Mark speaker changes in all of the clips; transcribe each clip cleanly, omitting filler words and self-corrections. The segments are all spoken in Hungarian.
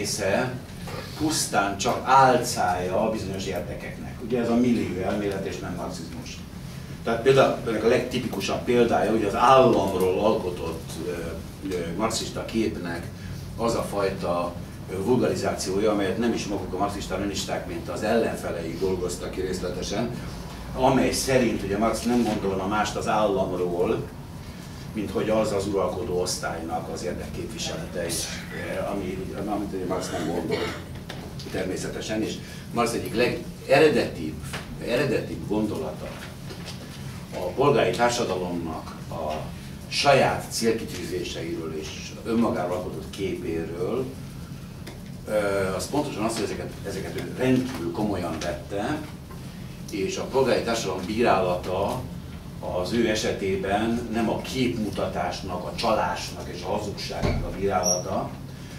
Speaker 1: része pusztán csak álcája bizonyos érdekeknek. Ugye ez a millió elmélet és nem marxizmus. Tehát például ennek a legtipikusabb példája, hogy az államról alkotott marxista képnek az a fajta vulgarizációja, amelyet nem is maguk a marxista-leninisták, mint az ellenfelei dolgoztak ki részletesen, amely szerint ugye Marx nem gondolna mást az államról, mint hogy az az uralkodó osztálynak az érdekképviselete is, amit Marx nem gondol természetesen, és Marx egyik legeredetibb gondolata a polgári társadalomnak a saját célkitűzéseiről és önmagáról alkotott képéről, az pontosan az, hogy ezeket ő rendkívül komolyan vette, és a polgári társadalom bírálata az ő esetében nem a képmutatásnak, a csalásnak és a hazugságnak a bírálata,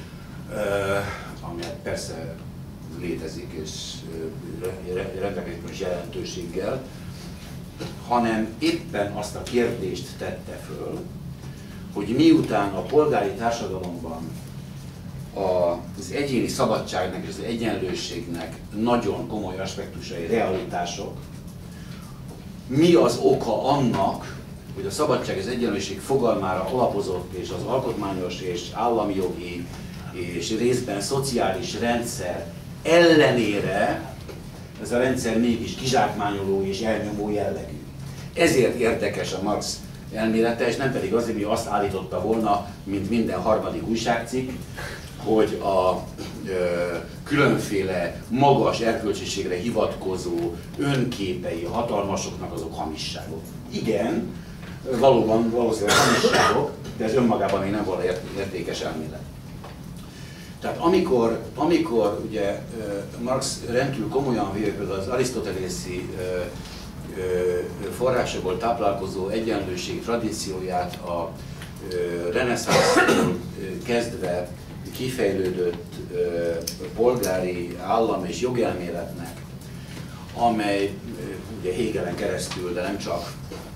Speaker 1: ami persze létezik és rendelkezik is jelentőséggel, hanem éppen azt a kérdést tette föl, hogy miután a polgári társadalomban az egyéni szabadságnak és az egyenlőségnek nagyon komoly aspektusai, realitások, mi az oka annak, hogy a szabadság és az egyenlőség fogalmára alapozott és az alkotmányos és állami jogi és részben szociális rendszer ellenére ez a rendszer mégis kizsákmányoló és elnyomó jellegű. Ezért érdekes a Marx elmélete, és nem pedig azért, hogy azt állította volna, mint minden harmadik újságcikk, hogy a különféle magas erkölcsiségre hivatkozó önképei a hatalmasoknak azok hamisságok. Igen, valószínűleg hamisságok, de ez önmagában még nem volt értékes elmélet. Tehát amikor ugye Marx rendkívül komolyan véve például az arisztotelészi forrásokból táplálkozó egyenlőség tradícióját a reneszánsztól kezdve kifejlődött polgári állam és jogelméletnek, amely ugye Hegelen keresztül, de nem csak,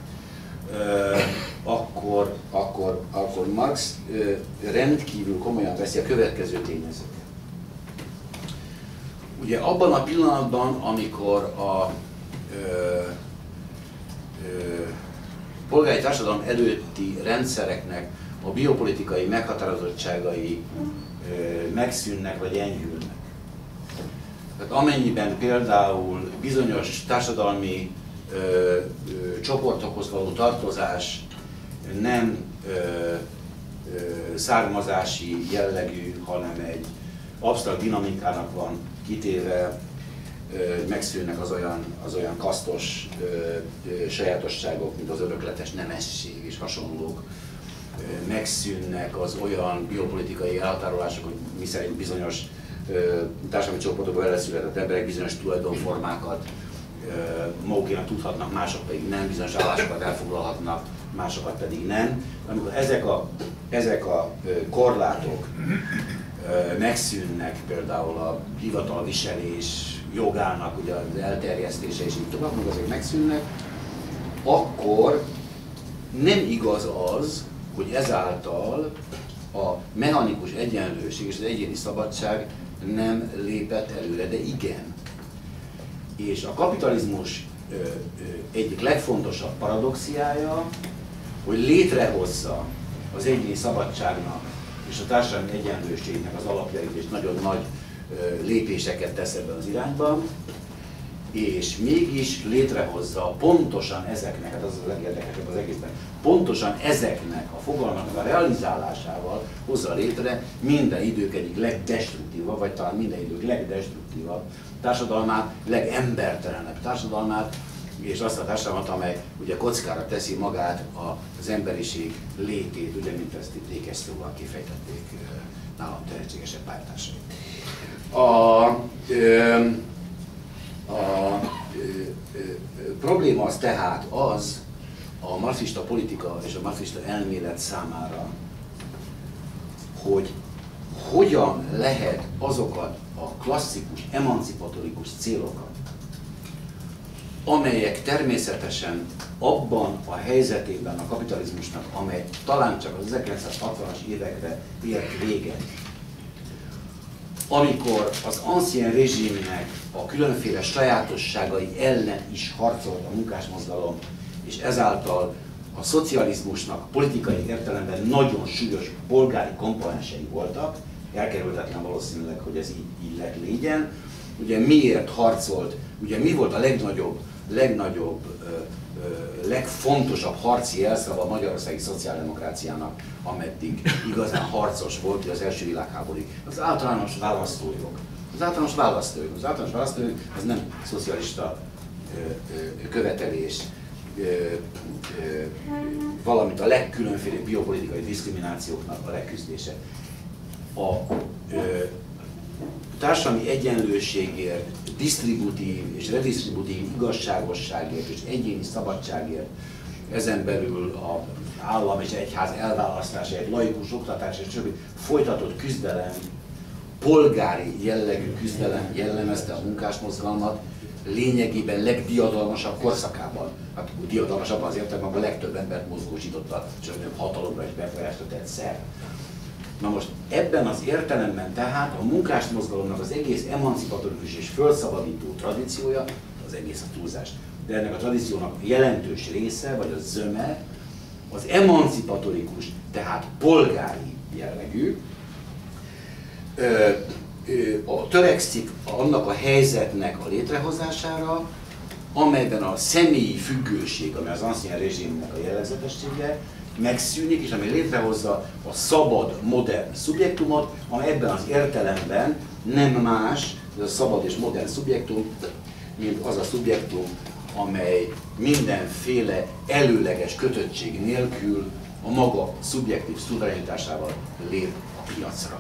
Speaker 1: akkor Marx rendkívül komolyan veszi a következő tényezőket. Ugye abban a pillanatban, amikor a polgári társadalom előtti rendszereknek a biopolitikai meghatározottságai megszűnnek vagy enyhülnek. Tehát amennyiben például bizonyos társadalmi csoportokhoz való tartozás nem származási jellegű, hanem egy absztrakt dinamikának van kitéve, megszűnnek az olyan kasztos sajátosságok, mint az örökletes nemesség és hasonlók, megszűnnek az olyan biopolitikai elhatárolások, hogy miszerint bizonyos társadalmi csoportokban elszületett emberek bizonyos tulajdonformákat magukénak tudhatnak, mások pedig nem, bizonyos állásokat elfoglalhatnak, másokat pedig nem. Amikor ezek a korlátok megszűnnek, például a hivatalviselés jogának ugye az elterjesztése és így tovább, amikor ezek megszűnnek, akkor nem igaz az, hogy ezáltal a mechanikus egyenlőség és az egyéni szabadság nem lépett előre, de igen. És a kapitalizmus egyik legfontosabb paradoxiája, hogy létrehozza az egyéni szabadságnak és a társadalmi egyenlőségnek az alapjait, és nagyon nagy lépéseket tesz ebben az irányban, és mégis létrehozza pontosan ezeknek, hát az a legérdekesebb az egészben, pontosan ezeknek a fogalmaknak a realizálásával hozza létre minden idők egyik legdestruktívabb, vagy talán minden idők legdestruktívabb társadalmát, legembertelenebb társadalmát, és azt a társadalmat, amely ugye kockára teszi magát az emberiség létét, ugye, mint ezt itt ékes szóval kifejtették nálam tehetségesebb pártársaik. A probléma az tehát az a marxista politika és a marxista elmélet számára, hogy hogyan lehet azokat a klasszikus, emancipatorikus célokat, amelyek természetesen abban a helyzetében a kapitalizmusnak, amely talán csak az 1960-as évekre ért véget, amikor az ancien rezsimnek a különféle sajátosságai ellen is harcolt a munkásmozgalom, és ezáltal a szocializmusnak politikai értelemben nagyon súlyos polgári komponensei voltak, elkerülhetetlen valószínűleg, hogy ez így lett légyen. Ugye miért harcolt, ugye mi volt a legfontosabb harci jelszava a magyarországi szociáldemokráciának, ameddig igazán harcos volt az első világháborúig? Az általános választójog. Az általános választójog az nem szocialista követelés, valamint a legkülönfélebb biopolitikai diszkriminációknak a leküzdése. A társadalmi egyenlőségért, disztributív és redisztributív igazságosságért és egyéni szabadságért, ezen belül az állam és egyház elválasztásáért, laikus oktatás és többi folytatott küzdelem, polgári jellegű küzdelem jellemezte a munkásmozgalmat lényegében legdiadalmasabb korszakában. Hát diadalmasabban az értelemben a legtöbb embert mozgósította, és nem hatalomra és befolyásra tett szert. Na most ebben az értelemben tehát a munkásmozgalomnak az egész emancipatorikus és felszabadító tradíciója, az egész a túlzás, de ennek a tradíciónak jelentős része, vagy a zöme, az emancipatorikus, tehát polgári jellegű, törekszik annak a helyzetnek a létrehozására, amelyben a személyi függőség, ami az ancien rezsimnek a jellegzetessége, megszűnik, és ami létrehozza a szabad, modern szubjektumot, amely ebben az értelemben nem más, ez a szabad és modern szubjektum, mint az a szubjektum, amely mindenféle előleges kötöttség nélkül a maga szubjektív szuverenitásával lép a piacra.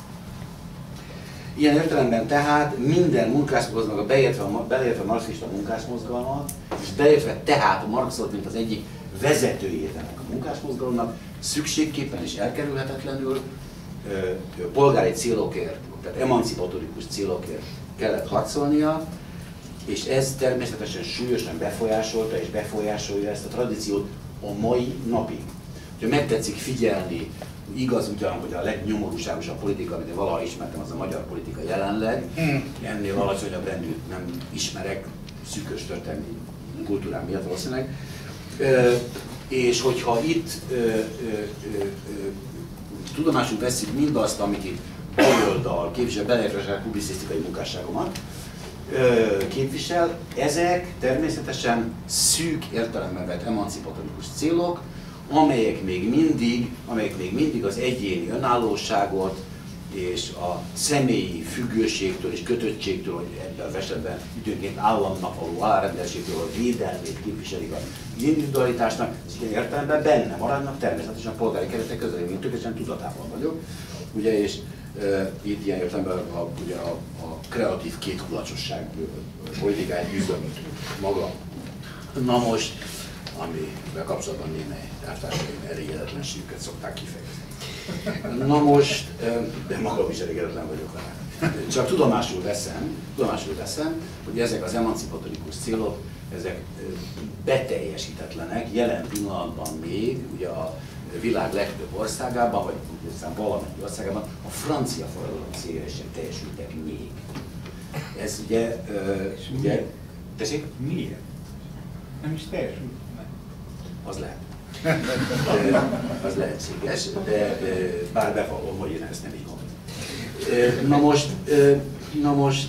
Speaker 1: Ilyen értelemben tehát minden munkásmozgalmat, beleértve a marxista munkásmozgalmat, és beleértve tehát a Marxot, mint az egyik vezetőjét ennek a munkásmozgalomnak, szükségképpen és elkerülhetetlenül polgári célokért, tehát emancipatorikus célokért kellett harcolnia, és ez természetesen súlyosan befolyásolta és befolyásolja ezt a tradíciót a mai napig. Ha megtetszik figyelni, igaz ugyan, hogy a legnyomorúságosabb politika, amit én valaha ismertem, az a magyar politika jelenleg, ennél alacsonyabb rendűt nem ismerek, szűkös történelmi kultúrám miatt valószínűleg. És hogyha itt tudomásul veszik mindazt, amit itt baloldal képvisel, beleértve a publicisztikai munkásságomat képvisel, ezek természetesen szűk értelemben vett emancipatorikus célok, amelyek még mindig az egyéni önállóságot és a személyi függőségtől és kötöttségtől, hogy ebben az esetben időnként államnak való alárendeltségtől a védelmét képviselik az individualitásnak, és ilyen értelemben benne maradnak természetesen a polgári keretek között, én tökéletesen tudatában vagyok. Ugye, és itt ilyen értelemben a kreatív kétkulacsosság politikáját üzöm maga. Na most, amivel kapcsolatban némely elvtársaim elégedetlenségüket szokták kifejezni. Na most, de magam is elégedetlen vagyok vele. Csak tudomásul veszem, hogy ezek az emancipatorikus célok, ezek beteljesítetlenek, jelen pillanatban még, ugye a világ legtöbb országában, vagy hiszen valamennyi országában a francia forradalom céljai sem teljesültek még. Ez ugye tessék?
Speaker 2: Miért? Nem is teljesült meg.
Speaker 1: Az lehet. Az lehetséges, de bár bevallom, hogy én ezt nem így mondom. Na most,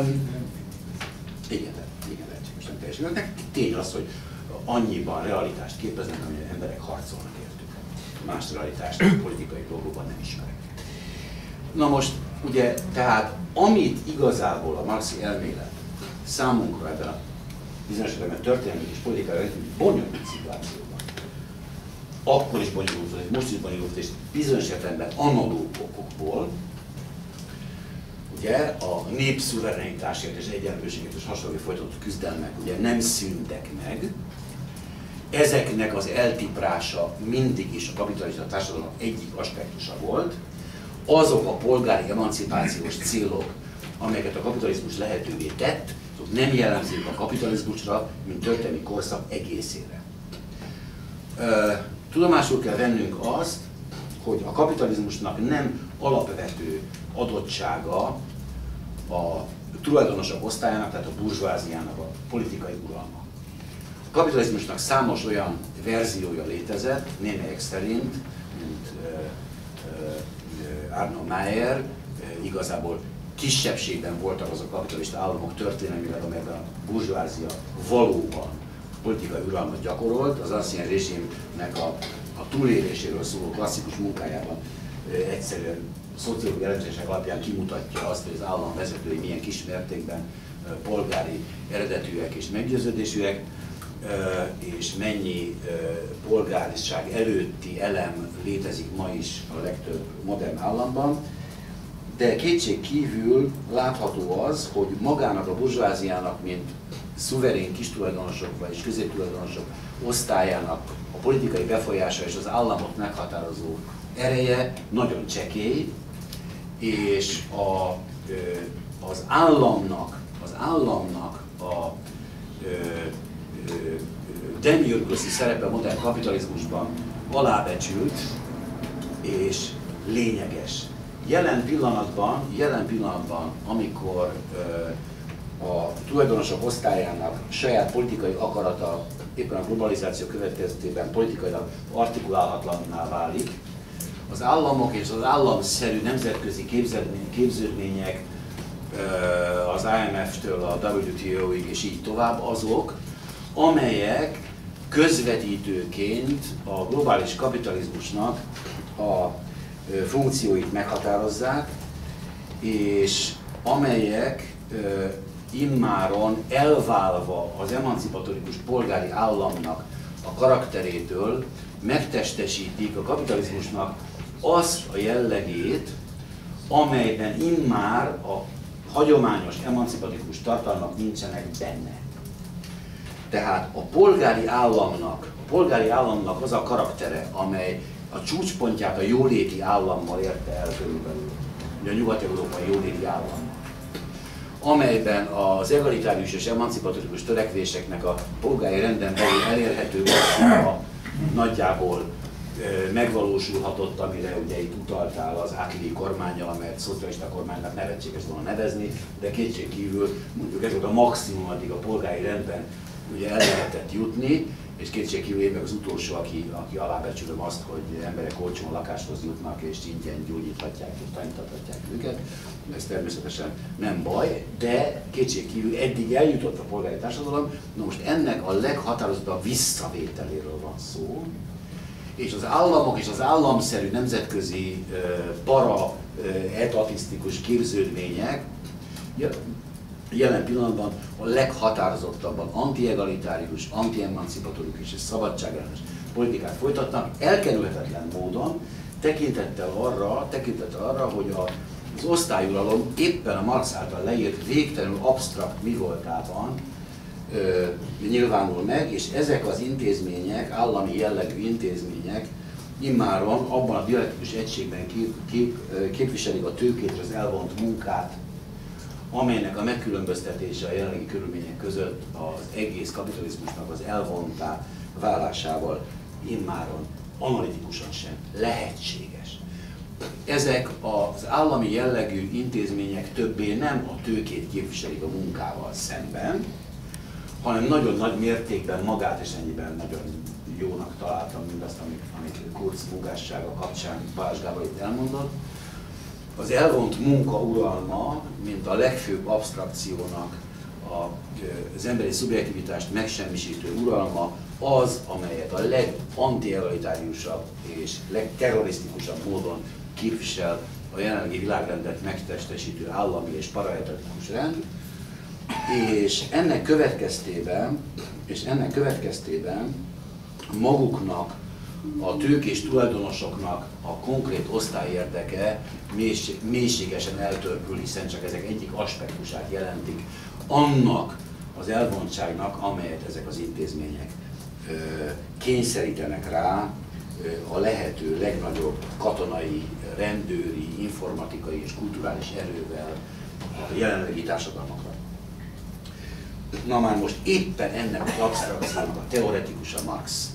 Speaker 1: igen, lehetséges, nem teljesült. Tény az, hogy annyiban realitást képeznek, amilyen emberek harcolnak értük. Más realitást politikai dolgokban nem ismerek. Na most, ugye, tehát amit igazából a marxi elmélet számunkra ebben a bizonyos esetben történelmi és politikai rendkívül bonyolult szituációban, akkor is bonyolult volt, most is bonyolult, és bizonyos értelemben analóg okokból, ugye a népszuverenitásért és egyenlőségért és hasonló folytatott küzdelmek ugye nem szűntek meg. Ezeknek az eltiprása mindig is a kapitalista társadalom egyik aspektusa volt. Azok a polgári emancipációs célok, amelyeket a kapitalizmus lehetővé tett, azok nem jellemzők a kapitalizmusra, mint történelmi korszak egészére. Tudomásul kell vennünk azt, hogy a kapitalizmusnak nem alapvető adottsága a tulajdonosok osztályának, tehát a burzsváziának a politikai uralma. A kapitalizmusnak számos olyan verziója létezett, némelyek szerint, mint Arnold Meyer, igazából kisebbségben voltak azok a kapitalista államok történelmileg, amelyben a burzsvázia valóban politikai uralmat gyakorolt. Az ancien rezsimnek a túléléséről szóló klasszikus munkájában egyszerűen szociológiai elemzések alapján kimutatja azt, hogy az állam vezetői milyen kismértékben polgári eredetűek és meggyőződésűek, és mennyi polgáriság előtti elem létezik ma is a legtöbb modern államban. De kétség kívül látható az, hogy magának a burzsváziának, mint szuverén kistulajdonosok vagy középtulajdonosok osztályának a politikai befolyása és az államot meghatározó ereje nagyon csekély, és az államnak a demiurgoszi szerepe modern kapitalizmusban alábecsült és lényeges. Jelen pillanatban, amikor a tulajdonosok osztályának saját politikai akarata éppen a globalizáció következtében politikailag artikulálhatlanná válik, az államok és az államszerű nemzetközi képződmények az IMF-től a WTO-ig és így tovább azok, amelyek közvetítőként a globális kapitalizmusnak a funkcióit meghatározzák, és amelyek immáron elválva az emancipatorikus polgári államnak a karakterétől megtestesítik a kapitalizmusnak azt a jellegét, amelyben immár a hagyományos emancipatorikus tartalmak nincsenek benne. Tehát a polgári államnak az a karaktere, amely a csúcspontját a jóléti állammal érte el körülbelül, a nyugat-európai jóléti állam, amelyben az egalitárius és emancipatorikus törekvéseknek a polgári renden belül elérhető masszíva nagyjából megvalósulhatott, amire ugye itt utaltál az Attlee kormánnyal, amelyet szocialista kormánynak nevetséges volna nevezni, de kétségkívül mondjuk ez volt a maximum, addig a polgári rendben ugye el lehetett jutni, és kétségkívül én meg az utolsó, aki alábecsülöm azt, hogy emberek olcsón lakáshoz jutnak és ingyen gyógyíthatják és tanítathatják őket. Ez természetesen nem baj, de kétségkívül eddig eljutott a polgári társadalom. Na most ennek a leghatározottabb visszavételéről van szó, és az államok és az államszerű nemzetközi para-etatisztikus képződmények jelen pillanatban a leghatározottabban antiegalitárius, antiemancipatorikus és szabadságellenes politikát folytatnak, elkerülhetetlen módon tekintettel arra, hogy az osztályuralom éppen a Marx által leírt végtelenül absztrakt mi voltában nyilvánul meg, és ezek az intézmények, állami jellegű intézmények immáron abban a dialektikus egységben képviselik a tőkét és az elvont munkát, amelynek a megkülönböztetése a jelenlegi körülmények között az egész kapitalizmusnak az elvonttá válásával immáron analitikusan sem lehetséges. Ezek az állami jellegű intézmények többé nem a tőkét képviselik a munkával szemben, hanem nagyon nagy mértékben magát, és ennyiben nagyon jónak találtam mindazt, amit Kurz munkássága kapcsán Balázs Gábor itt elmondott. Az elvont munka uralma, mint a legfőbb absztrakciónak az emberi szubjektivitást megsemmisítő uralma, az, amelyet a legantiegalitáriusabb és legterrorisztikusabb módon képvisel a jelenlegi világrendet megtestesítő állami és paraetatikus rend, és ennek következtében maguknak, a tőkés tulajdonosoknak a konkrét osztályérdeke mélységesen eltörpül, hiszen csak ezek egyik aspektusát jelentik annak az elvontságnak, amelyet ezek az intézmények kényszerítenek rá a lehető legnagyobb katonai, rendőri, informatikai és kulturális erővel a jelenlegi társadalmakra. Na már most éppen ennek az absztrakciónak a teoretikusa Marx.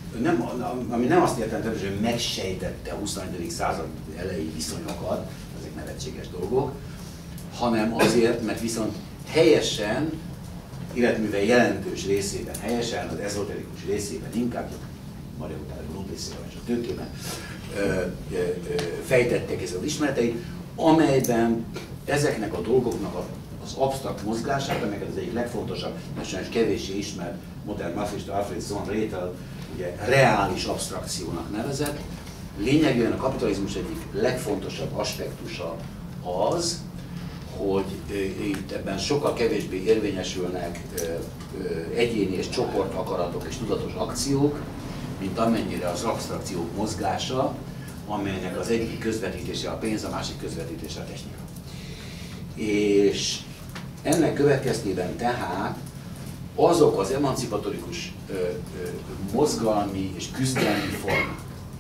Speaker 1: Ami nem azt értem, hogy megsejtette a 21. század elejé viszonyokat, ezek ezek nevetséges dolgok, hanem azért, mert viszont helyesen, életműve jelentős részében, helyesen, az ezoterikus részében inkább, Maria utána Grundrisszével és a Tőkében fejtettek ezzel az ismereteit, amelyben ezeknek a dolgoknak az absztrakt mozgását, amelyeket az egyik legfontosabb, mert sajnos kevéssé ismert modern mathista Alfred von Rétel ugye reális absztrakciónak nevezett. Lényegében a kapitalizmus egyik legfontosabb aspektusa az, hogy itt ebben sokkal kevésbé érvényesülnek egyéni és csoport akaratok és tudatos akciók, mint amennyire az absztrakciók mozgása, amelynek az egyik közvetítése a pénz, a másik közvetítése a technika. És ennek következtében tehát azok az emancipatorikus mozgalmi és küzdelmi formák,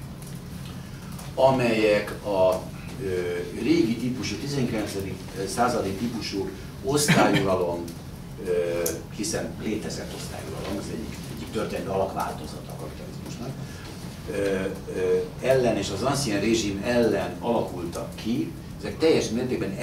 Speaker 1: amelyek a régi típusú, 19. századi típusú osztályuralom, hiszen létezett osztályuralom, ez egyik történelmi alakváltozat a kapitalizmusnak, ellen és az ancien rezsim ellen alakultak ki, ezek teljes mértékben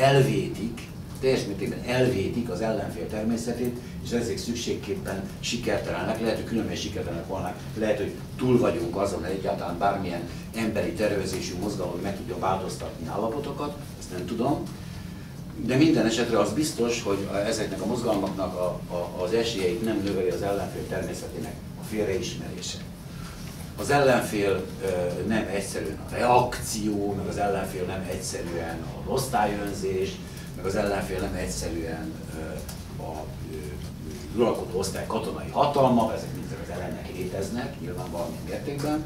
Speaker 1: elvétik az ellenfél természetét, és ezek szükségképpen sikertelenek, lehet, hogy különben sikertelenek volna, lehet, hogy túl vagyunk azon, hogy egyáltalán bármilyen emberi tervezésű mozgalom meg tudja változtatni állapotokat, ezt nem tudom. De minden esetre az biztos, hogy ezeknek a mozgalmaknak az esélyeit nem növeli az ellenfél természetének a félreismerése. Az ellenfél nem egyszerűen a reakció, meg az ellenfél nem egyszerűen az osztályönzés, meg az ellenfél nem egyszerűen a uralkodó osztály katonai hatalma, ezek mind az ellenek léteznek, nyilván valamilyen mértékben.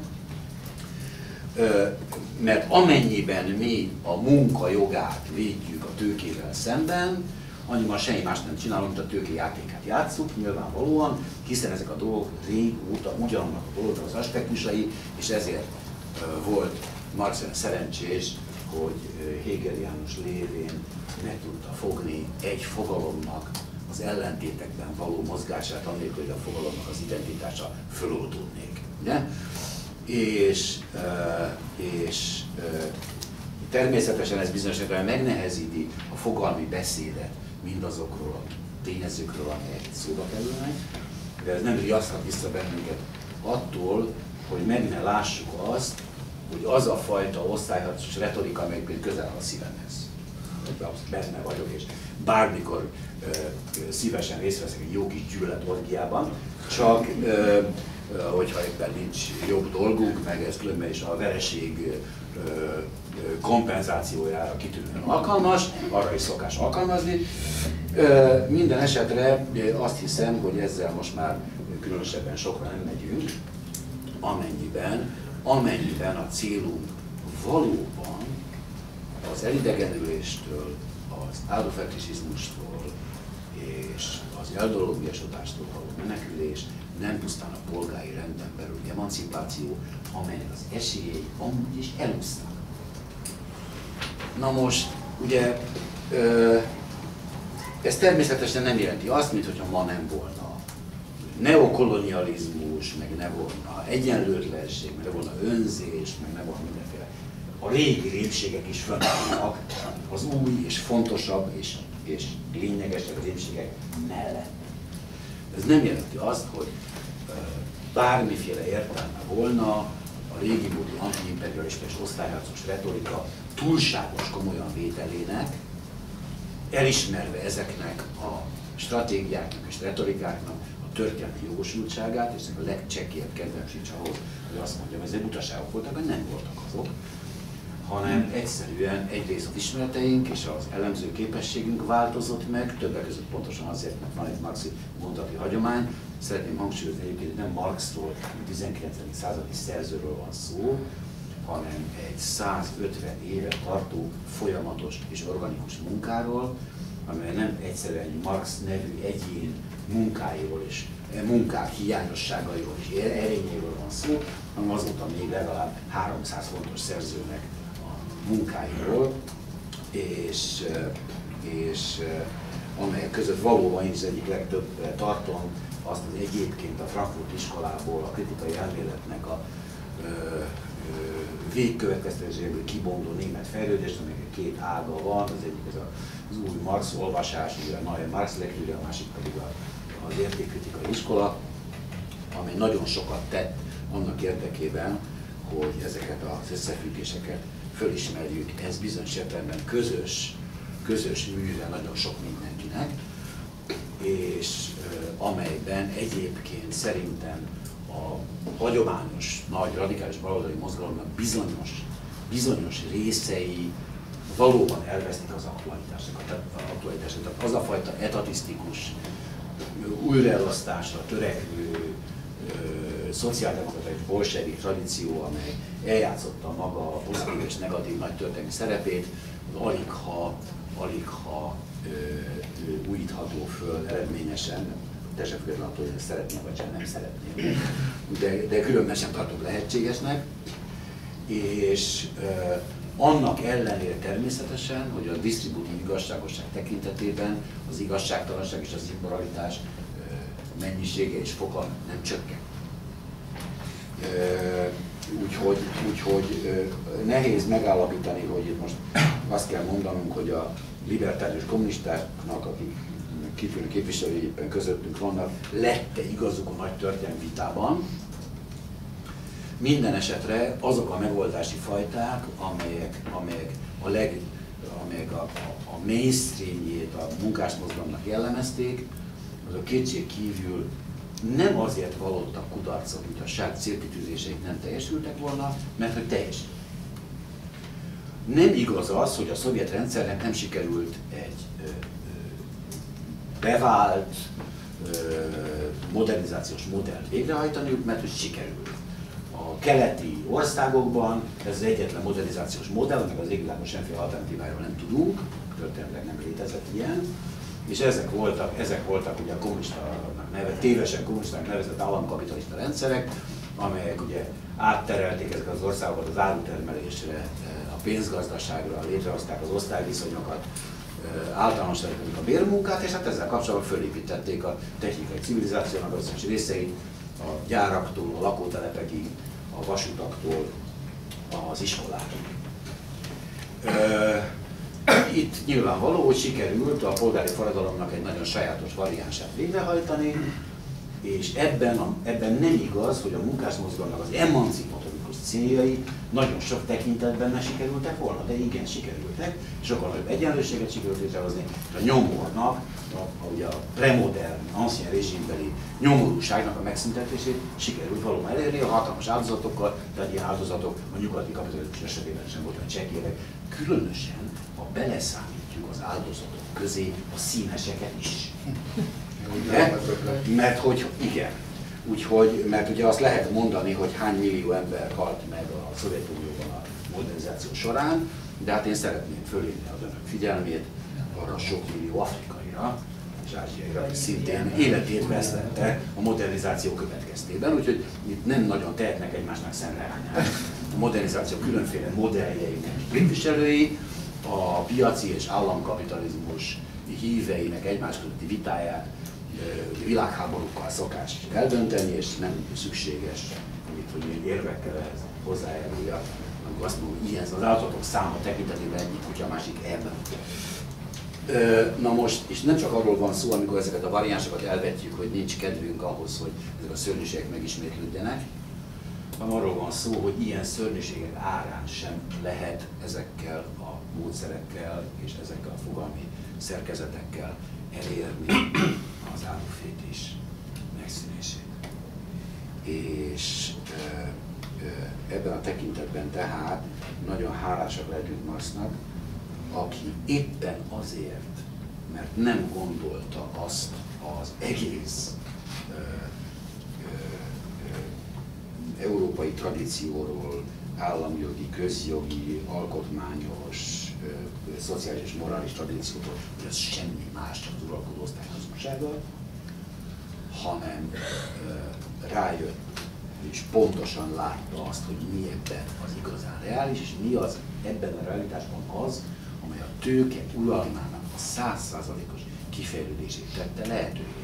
Speaker 1: Mert amennyiben mi a munka jogát védjük a tőkével szemben, annyiban semmi más nem csinálunk, mint a tőke játékát játsszuk, nyilvánvalóan, hiszen ezek a dolgok régóta ugyanannak a dolgok az aspektusai, és ezért volt Marx olyan szerencsés, hogy Hegel János lévén meg tudta fogni egy fogalomnak az ellentétekben való mozgását, annélkül, hogy a fogalomnak az identitása föloldódnék. És természetesen ez bizonyos esetben megnehezíti a fogalmi beszédet mindazokról a tényezőkről, amelyek itt szóba kerülnek, de ez nem riaszthat vissza bennünket attól, hogy meg ne lássuk azt, hogy az a fajta osztályharcos retorika, amelyik közel a szívemhez. Benne vagyok, és bármikor szívesen részt veszek egy jó kis gyűlöletorgiában, csak hogyha éppen nincs jobb dolgunk, meg ez különben is a vereség kompenzációjára kitűnően alkalmas, arra is szokás alkalmazni. Minden esetre azt hiszem, hogy ezzel most már különösebben sokra nem megyünk, amennyiben a célunk valóban az elidegenüléstől, az árufetisizmustól és az eldolgozásodástól való menekülés, nem pusztán a polgári renden belüli emancipáció, amelynek az esélyei amúgy is elúsznak. Na most, ugye, ez természetesen nem jelenti azt, mintha ma nem volna neokolonializmus, meg ne volna egyenlőtlenség, meg ne volna önzés, meg ne volna mindenféle. A régi rémségek is fönnállnak az új és fontosabb és lényegesebb rémségek mellett. Ez nem jelenti azt, hogy bármiféle értelme volna a régi módi antiimperialista és osztályharcos retorika túlságos komolyan vételének, elismerve ezeknek a stratégiáknak és retorikáknak a történelmi jogosultságát, és a legcsekélyebb kedvem sincs ahhoz, hogy azt mondjam, hogy ezek butaságok voltak, vagy nem voltak azok, hanem egyszerűen egyrészt az ismereteink és az elemző képességünk változott meg, többek között pontosan azért, mert van egy marxi mondati hagyomány. Szeretném hangsúlyozni egyébként, hogy nem Marxról, 19. századi szerzőről van szó, hanem egy 150 éve tartó folyamatos és organikus munkáról, amely nem egyszerűen Marx nevű egyén munkáiról és munkák hiányosságairól és erényéről van szó, hanem azóta még legalább 300 fontos szerzőnek a munkáiról, és amelyek között valóban én is egyik legtöbb tartom azt az egyébként a Frankfurt iskolából a kritikai elméletnek a végkövetkeztetéséből kibondó német fejlődést, aminek két ága van, az egyik ez az új Marx olvasás, ugye a Neue Marx Lektüre, a másik pedig az értékkritikai iskola, amely nagyon sokat tett annak érdekében, hogy ezeket az összefüggéseket fölismerjük. Ez bizonyos értelemben közös műve nagyon sok mindenkinek, és amelyben egyébként szerintem a hagyományos, nagy, radikális baloldali mozgalomnak bizonyos részei valóban elvesztik az aktualitást. Tehát az a fajta etatisztikus, újraelosztásra törekvő szociáldemokrata és bolsevik tradíció, amely eljátszotta maga a pozitív és negatív nagy történelmi szerepét, alig-ha újítható föl eredményesen, teljesen függetlenül attól, hogy szeretném vagy sem nem szeretném, de különben sem tartok lehetségesnek. És annak ellenére természetesen, hogy a disztributív igazságosság tekintetében az igazságtalanság és az immoralitás mennyisége és foka nem csökken. Úgyhogy nehéz megállapítani, hogy itt most azt kell mondanunk, hogy a libertárius kommunistáknak, akik kitűnő képviselői éppen közöttünk vannak, lett-e igazuk a nagy történelmi vitában. Minden esetre azok a megoldási fajták, amelyek a mainstreamjét a munkásmozgalomnak jellemezték, azok kétség kívül nem azért vallottak kudarcot, mint a saját célkitűzéseik nem teljesültek volna, mert hogy teljesült. Nem igaz az, hogy a szovjet rendszernek nem sikerült egy bevált modernizációs modellt végrehajtaniuk, mert hogy sikerült. A keleti országokban ez az egyetlen modernizációs modell, meg az égvilágon semmiféle alternatíváról nem tudunk, történetileg nem létezett ilyen, és ezek voltak ugye a kommunistának tévesen kommunistának nevezett államkapitalista rendszerek, amelyek ugye átterelték ezeket az országokat az árutermelésre, a pénzgazdaságra, létrehozták az osztályviszonyokat, általánosították a bérmunkát, és hát ezzel kapcsolatban fölépítették a technikai civilizációnak az összes részeit, a gyáraktól, a lakótelepekig, a vasutaktól, az iskolákig. Itt nyilvánvaló, hogy sikerült a polgári forradalomnak egy nagyon sajátos variánsát végrehajtani, és ebben nem igaz, hogy a munkásmozgalomnak az emancipatórikus céljai nagyon sok tekintetben ne sikerültek volna, de igen sikerültek, sokkal nagyobb egyenlőséget sikerült létrehozni, és a nyomornak, ugye a premodern, ancien rezsimbeli nyomorúságnak a megszüntetését sikerült valóban elérni a hatalmas áldozatokkal, tehát ilyen áldozatok a nyugati kapitalizmus esetében sem volt olyan csekérek, különösen, ha beleszámítjuk az áldozatok közé a színeseket is. Mert hogy igen, mert ugye azt lehet mondani, hogy hány millió ember halt meg a Szovjetunióban a modernizáció során, de hát én szeretném fölhívni az önök figyelmét arra sok millió afrikaira és ázsiaira, aki szintén életét vesztette a modernizáció következtében, úgyhogy itt nem nagyon tehetnek egymásnak szemrehányást. A modernizáció különféle modelljeinek képviselői, a piaci és államkapitalizmus híveinek egymás közötti vitáját világháborúkkal szokás eldönteni, és nem szükséges, hogy ilyen érvekkel ehhez hozzájáruljak, amikor azt mondom, ilyen az áldozatok száma tekintetében egyik kutya, másik ebben. Na most, és nem csak arról van szó, amikor ezeket a variánsokat elvetjük, hogy nincs kedvünk ahhoz, hogy ezek a szörnyűségek megismétlődjenek, hanem arról van szó, hogy ilyen szörnyűségek árán sem lehet ezekkel a módszerekkel és ezekkel a fogalmi szerkezetekkel elérni az árufétis megszűnését. És ebben a tekintetben tehát nagyon hálásak lehetünk Marxnak, aki éppen azért, mert nem gondolta azt az egész európai tradícióról, államjogi, közjogi, alkotmányos, szociális és morális tradícióról, hogy ez semmi más, csak az uralkodó osztály hazugsága, hanem rájött és pontosan látta azt, hogy mi ebben az igazán reális, és mi az ebben a realitásban az, amely a tőke uralmának a 100%-os kifejlődését tette lehetővé.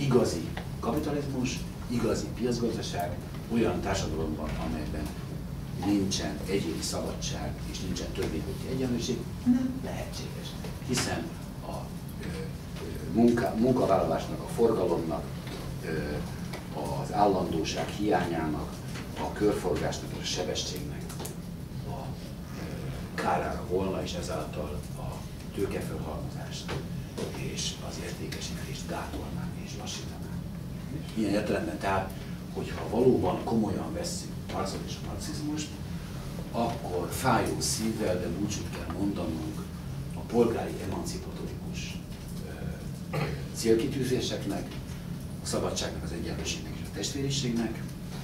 Speaker 1: Igazi kapitalizmus, igazi piacgazdaság olyan társadalomban, amelyben nincsen egyéni szabadság és nincsen törvényközi egyenlőség, nem lehetséges. Hiszen a munkavállalásnak, a forgalomnak, az állandóság hiányának, a körforgásnak és a sebességnek a kárára volna, és ezáltal a tőkefelhalmozást és az értékesítést gátolná és lassítaná. Ilyen értelemben tehát, hogyha valóban komolyan vesszük Marxot és a marxizmust, akkor fájó szívvel, de búcsút kell mondanunk a polgári emancipatorikus célkitűzéseknek, a szabadságnak, az egyenlőségnek és a testvériségnek,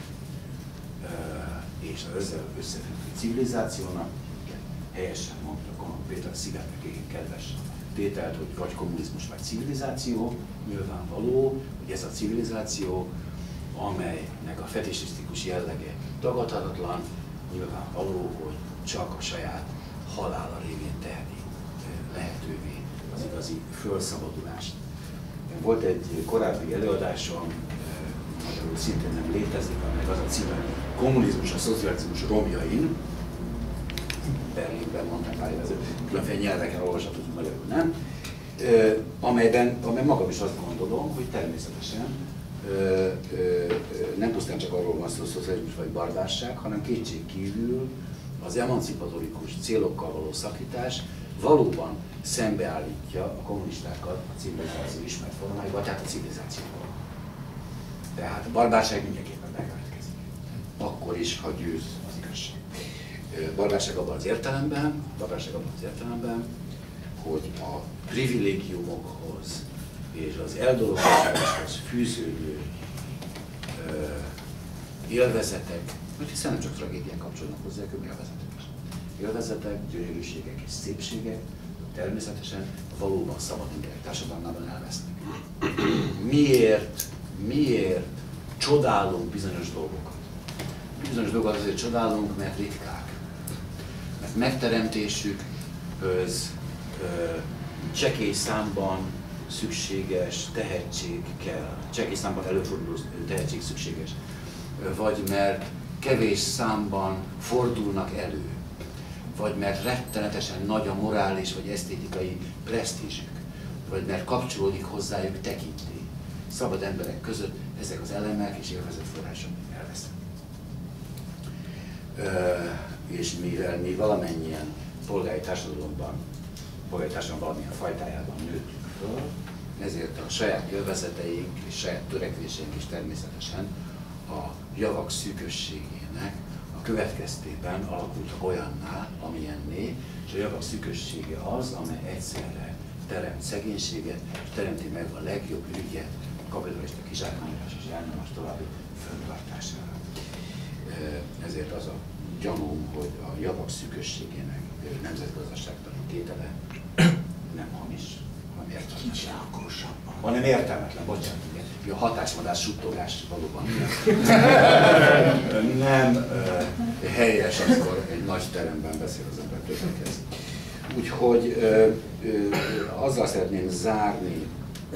Speaker 1: és az ezzel összefüggő civilizációnak. Helyesen mondta Konok Péter Szigetnek igen kedves tételt, hogy vagy kommunizmus, vagy civilizáció. Nyilvánvaló, hogy ez a civilizáció, amelynek a fetisisztikus jellege tagadhatatlan, nyilvánvaló, hogy csak a saját halála révén teheti lehetővé az igazi fölszabadulást. Volt egy korábbi előadásom, magyarul szintén nem létezik, amelynek az a címe Kommunizmus a szocializmus romjain. Berlinben mondták pár évező, különféle nyelveken olvasható, hogy magyarul nem. Amely magam is azt gondolom, hogy természetesen nem pusztán csak arról van szó, szocializmus vagy barbárság, hanem kétségkívül az emancipatorikus célokkal való szakítás valóban szembeállítja a kommunistákat a civilizáció ismert formáival, tehát a civilizációval. Tehát a barbárság mindenképpen bekövetkezik. Akkor is, ha győz az igazság. Barbárság abban az értelemben, hogy a privilégiumokhoz és az eldolgozáshoz fűződő élvezetek, mert hiszen nem csak tragédiák kapcsolnak hozzá, hanem élvezetek is. Élvezetek, gyönyörűségek és szépségek természetesen valóban szabad emberek társadalmában elvesznek. Miért csodálunk bizonyos dolgokat? Bizonyos dolgokat azért csodálunk, mert ritkák. Mert megteremtésükhöz csekély számban szükséges tehetség kell, csekély számban előforduló tehetség szükséges, vagy mert kevés számban fordulnak elő, vagy mert rettenetesen nagy a morális vagy esztétikai presztízsük, vagy mert kapcsolódik hozzájuk tekintély. Szabad emberek között ezek az elemek és élvezetforrások elvesznek. És mivel mi valamennyien polgári társadalomban valamilyen fajtájában nőttünk föl, ezért a saját élvezeteink és saját törekvéseink is természetesen a javak szűkösségének a következtében alakultak olyanná, amilyenné, és a javak szűkössége az, amely egyszerre teremt szegénységet, és teremti meg a legjobb ügyet a kapitalista kizsákmányolás és elnyomás további fenntartására. Ezért az a gyanúm, hogy a javak szűkösségének nemzetgazdaságtani tétele nem hamis, hanem értelmetlen. Hanem értelmetlen, bocsánat, igen. A hatásvadás suttogás valóban nem helyes, amikor egy nagy teremben beszél az ember többekhez. Úgyhogy azzal szeretném zárni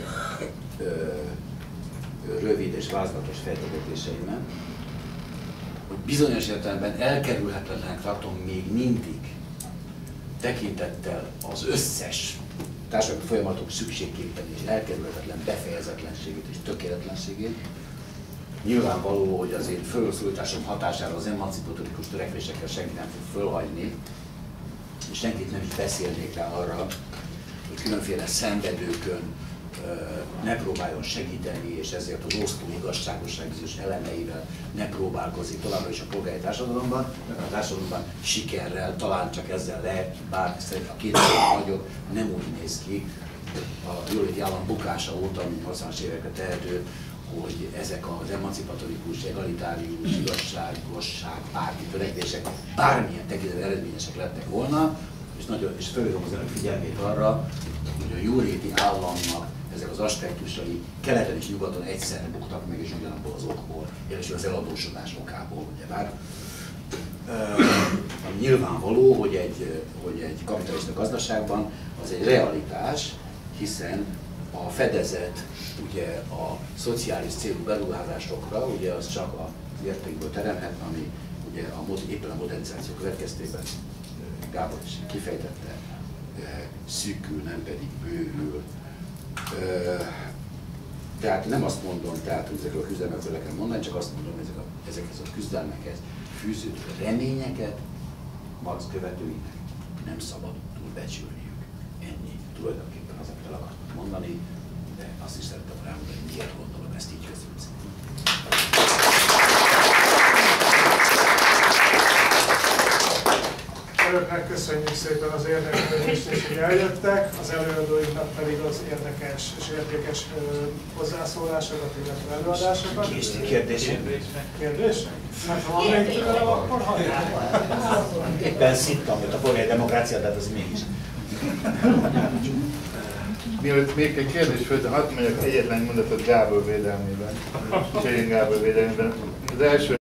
Speaker 1: rövid és vázlatos fejtegetéseimet, hogy bizonyos értelemben elkerülhetetlenek tartom még mindig tekintettel az összes társadalmi folyamatok szükségképpen és elkerülhetetlen befejezetlenségét és tökéletlenségét. Nyilvánvaló, hogy az én fölszólításom hatására az emancipatorikus törekvésekkel senki nem fog fölhagyni, és senkit nem is beszélnék rá arra, hogy különféle szenvedőkön ne próbáljon segíteni, és ezért az osztó igazságosság bizonyos elemeivel ne próbálkozik továbbra is a polgári társadalomban, mert a társadalomban sikerrel, talán csak ezzel lehet, bár szerint a két nagyobb nem úgy néz ki a jóléti állam bukása óta, mint 80-as évekre tehető, hogy ezek az emancipatorikus, egalitárius, igazságosság, párti törekvések bármilyen tekintetben eredményesek lettek volna, és fölhívom az önök figyelmét arra, hogy a jóléti államnak ezek az aspektusai keleten és nyugaton egyszerre buktak meg, és ugyanabból az okból, és az eladósodás okából, ugyebár. Nyilvánvaló, hogy egy kapitalista gazdaságban az egy realitás, hiszen a fedezet ugye a szociális célú beruházásokra, ugye az csak az értékből teremhet, ami ugye ugye éppen a modernizáció következtében Gábor is kifejtette, szűkül, nem pedig bővül. Tehát nem azt mondom, tehát, hogy ezekről a küzdelmekről le kell mondani, csak azt mondom, hogy ezekhez a küzdelmekhez fűződő reményeket Marx követőinek nem szabad túlbecsülniük. Ennyi tulajdonképpen az, amit el akartam mondani, de azt is szerettem volna elmondani, hogy miért gondolom ezt így közül.
Speaker 3: Önöknek köszönjük szépen az érdeklődést, és hogy eljöttek, az előadóinknak pedig az érdekes és értékes hozzászólásokat, illetve előadásokat.
Speaker 1: Kérdések?
Speaker 3: Kérdések? Hát ha van még tőle, akkor hallják.
Speaker 1: Éppen szittam, hogy a polgári demokrácia, de hát az mégis.
Speaker 4: Mielőtt még egy kérdés föl, de hadd mondjak egyetlen mondatot Gábor védelmében, Csérin Gábor védelmében. Az első